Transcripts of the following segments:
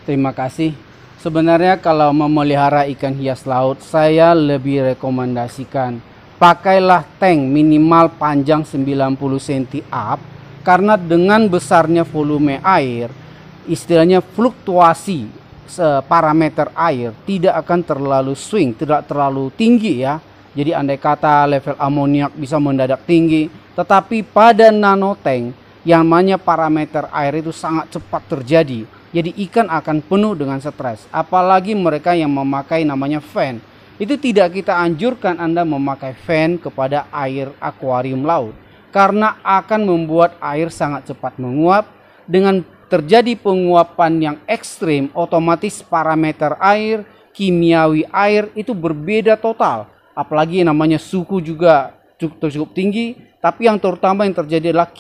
Terima kasih. Sebenarnya kalau memelihara ikan hias laut, saya lebih rekomendasikan pakailah tank minimal panjang 90 cm up, karena dengan besarnya volume air, istilahnya fluktuasi parameter air tidak akan terlalu swing, tidak terlalu tinggi ya. Jadi andai kata level amoniak bisa mendadak tinggi, tetapi pada nanotank yang namanya parameter air itu sangat cepat terjadi. Jadi ikan akan penuh dengan stres. Apalagi mereka yang memakai namanya fan. Itu tidak kita anjurkan Anda memakai fan kepada air akuarium laut, karena akan membuat air sangat cepat menguap. Dengan terjadi penguapan yang ekstrim, otomatis parameter air, kimiawi air itu berbeda total. Apalagi namanya suhu juga cukup tinggi, tapi yang terutama yang terjadi adalah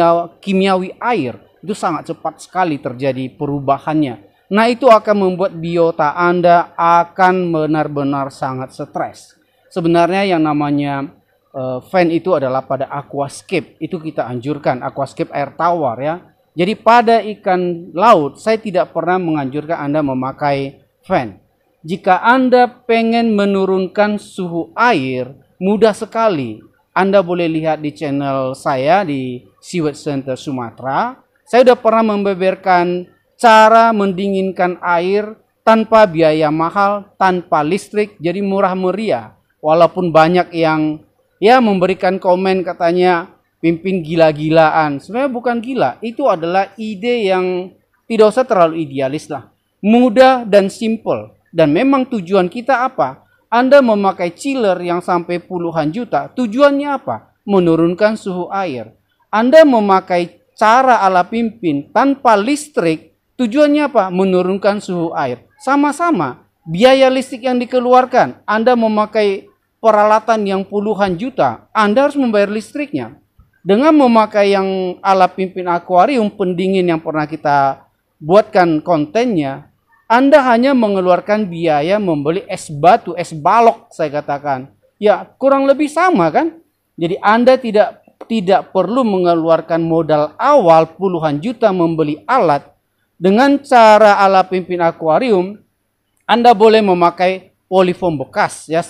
kimiawi air. Itu sangat cepat sekali terjadi perubahannya. Nah, itu akan membuat biota Anda akan benar-benar sangat stres. Sebenarnya yang namanya fan itu adalah pada aquascape. Itu kita anjurkan, aquascape air tawar ya. Jadi pada ikan laut, saya tidak pernah menganjurkan Anda memakai fan. Jika Anda pengen menurunkan suhu air, mudah sekali. Anda boleh lihat di channel saya di Seaweed Center Sumatera. Saya sudah pernah membeberkan cara mendinginkan air tanpa biaya mahal, tanpa listrik, jadi murah meriah. Walaupun banyak yang ya memberikan komen katanya pimpin gila-gilaan. Sebenarnya bukan gila, itu adalah ide yang tidak usah terlalu idealis lah. Mudah dan simple. Dan memang tujuan kita apa? Anda memakai chiller yang sampai puluhan juta, tujuannya apa? Menurunkan suhu air. Anda memakai cara ala pimpin tanpa listrik, tujuannya apa? Menurunkan suhu air. Sama-sama, biaya listrik yang dikeluarkan, Anda memakai peralatan yang puluhan juta, Anda harus membayar listriknya. Dengan memakai yang ala pimpin akuarium pendingin yang pernah kita buatkan kontennya, Anda hanya mengeluarkan biaya membeli es batu, es balok saya katakan. Ya, kurang lebih sama kan? Jadi Anda tidak perlu mengeluarkan modal awal puluhan juta membeli alat. Dengan cara ala pimpin akuarium, Anda boleh memakai polyfoam bekas ya,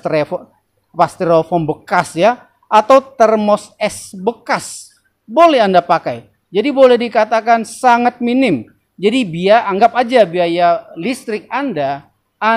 styrofoam bekas ya, atau termos es bekas. Boleh Anda pakai. Jadi boleh dikatakan sangat minim. Jadi anggap aja biaya listrik Anda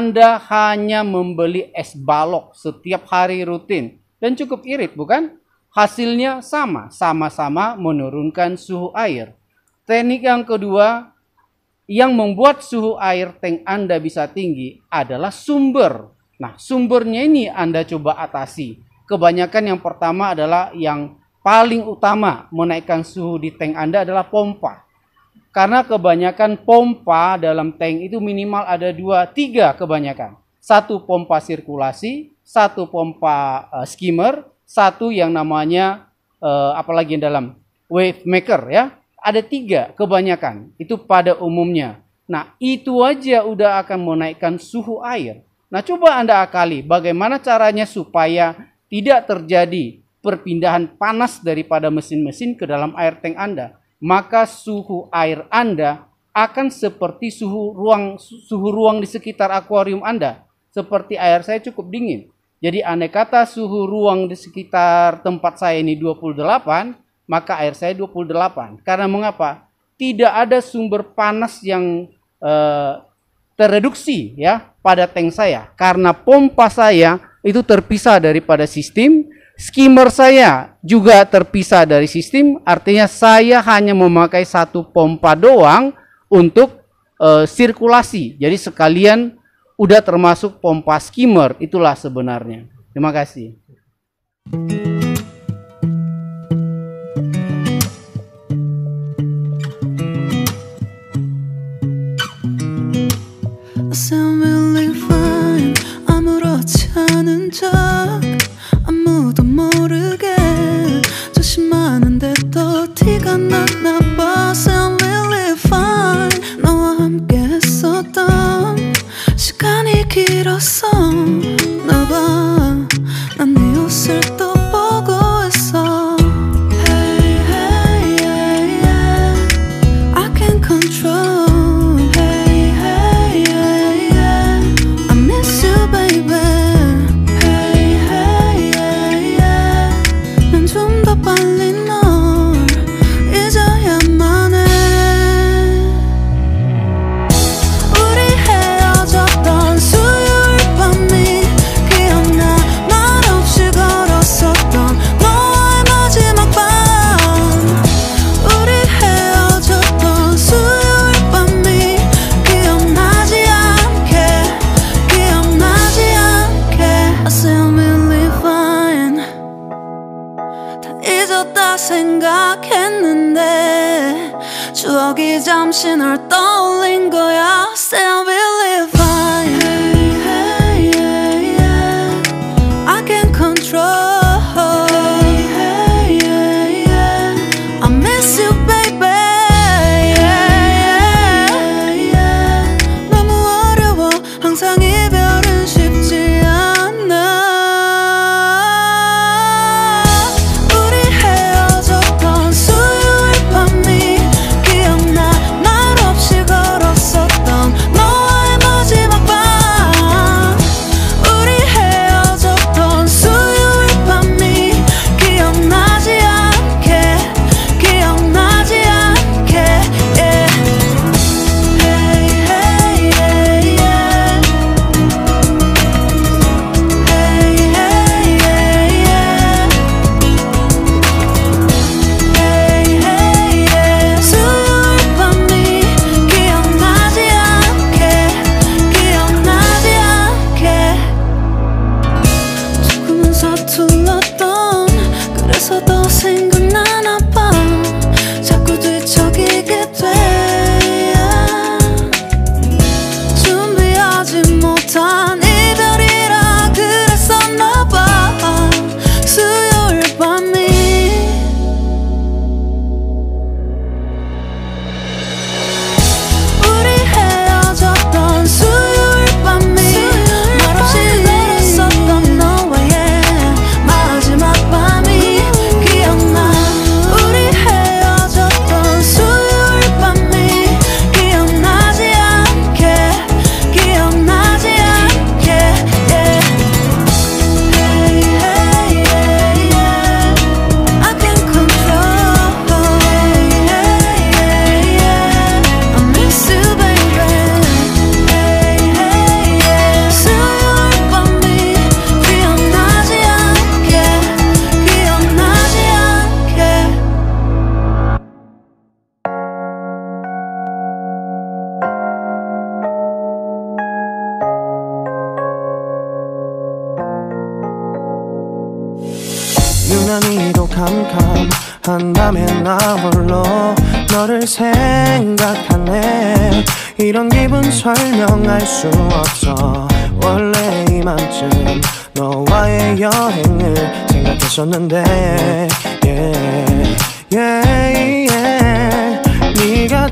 hanya membeli es balok setiap hari rutin. Dan cukup irit bukan? Hasilnya sama-sama menurunkan suhu air. Teknik yang kedua yang membuat suhu air tank Anda bisa tinggi adalah sumber. Nah, sumbernya ini Anda coba atasi. Kebanyakan yang pertama adalah yang paling utama menaikkan suhu di tank Anda adalah pompa. Karena kebanyakan pompa dalam tank itu minimal ada 2-3 kebanyakan. Satu pompa sirkulasi, satu pompa skimmer, satu yang namanya apalagi yang dalam wave maker ya. Ada 3 kebanyakan. Itu pada umumnya. Nah, itu aja udah akan menaikkan suhu air. Nah, coba Anda akali bagaimana caranya supaya tidak terjadi perpindahan panas daripada mesin-mesin ke dalam air tank Anda. Maka suhu air Anda akan seperti suhu ruang di sekitar akuarium Anda. Seperti air saya cukup dingin. Jadi andai kata suhu ruang di sekitar tempat saya ini 28, maka air saya 28. Karena mengapa? Tidak ada sumber panas yang tereduksi ya pada tank saya. Karena pompa saya itu terpisah daripada sistem. Skimmer saya juga terpisah dari sistem, artinya saya hanya memakai satu pompa doang untuk sirkulasi. Jadi sekalian udah termasuk pompa skimmer, itulah sebenarnya. Terima kasih. 아무도 모르게 조심하는데 또 티가 나나 봐. Sound really fine. 너와 함께 했었던 시간이 길었어. 나봐 난 네 옷을 또 잠시 널 떠올린 거야. Still believe fine. Hey, hey, yeah, yeah. I can't control. Hey, hey, yeah, yeah. I miss you, baby. Yeah, yeah, yeah. 너무 어려워. 항상 이별은 쉽지 않아. 우리 헤어졌던 수요일 밤이 기억나. 말 없이 걸었었던 너와의 마지막 밤. 우리 헤어졌던 수요일 밤이 기억나지 않게, 기억나지 않게. Yeah. Hey, hey, yeah, yeah. Hey, hey, yeah, yeah. Hey, hey, yeah. 수요일 밤이 기억나지 않게, 기억나지 않게. 조금은 서툴렀던 그래서 더 생각나나 봐. 자꾸 뒤척이게 돼. 준비하지 못한 이별이라 그랬었나 봐. 수요일 밤이. 우리 헤어졌던 수요일 밤이 말없이 걸었었던 너와의 마지막 밤이 기억나. 우리 헤어졌던 수요일 밤이 기억나지 않게, 기억나지 않게. Yeah. Hey, hey, yeah, yeah. I can't control. Hey, hey, yeah, yeah. I miss you, baby. Hey, hey, yeah. 수요일 밤이 기억나지 않게, 기억나지 않게. 유난히도 캄캄한 밤에 나 홀로 너를 생각하네. 이런 기분 설명할 수 없어. 원래 이맘쯤 너와의 여행을 생각했었는데 yeah, yeah, yeah. 네가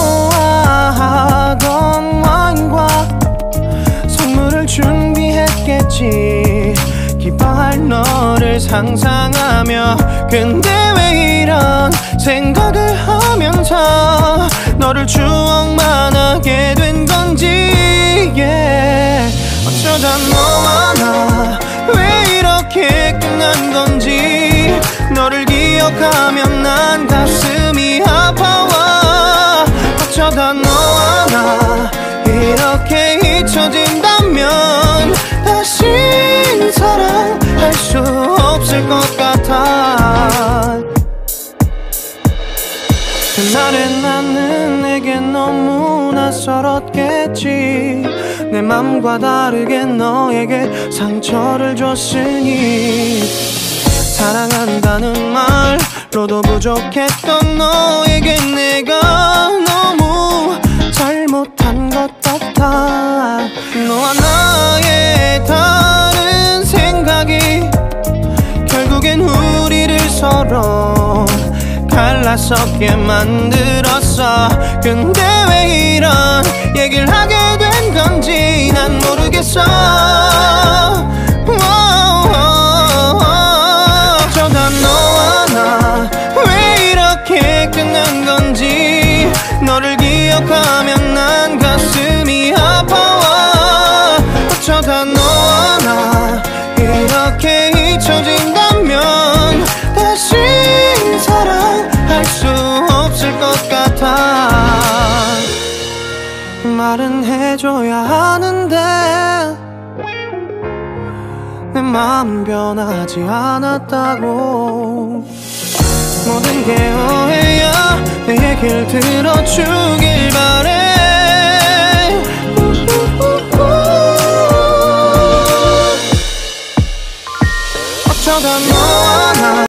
좋아하던 와인과 선물을 준비했겠지. 기뻐할 너를 상상하며. 근데 왜 이런 생각을 하면서 너를 추억만 하게 된 건지. yeah. 어쩌다 너와 나 왜 이렇게 끝난 건지. 너를 기억하면 난 가슴이 아파와. 어쩌다 너와 나 이렇게 잊혀진다면 다시 사랑할 수 없을 것 같아. 그날의 나는 내게 너무 낯설었겠지. 내 맘과 다르게 너에게 상처를 줬으니. 사랑한다는 말로도 부족했던 너에게 내가 너무 잘못한 것 같아. 너와 나의 다른 생각이 결국엔 우리를 서로 갈라서게 만들었어. 근데 왜 이런 얘기를 하게 된 건지 난 모르겠어. 어쩌다 너와 나 왜 이렇게 끝난 건지. 너를 기억하면 난 가슴이 아파와. 어쩌다 너와 나 이렇게 잊혀진다면 다시 사랑할 수 없을 것 같아. 말은 해줘야 하는데 내 마음은 변하지 않았다고. 모든 게 오해야. 내 얘기를 들어주게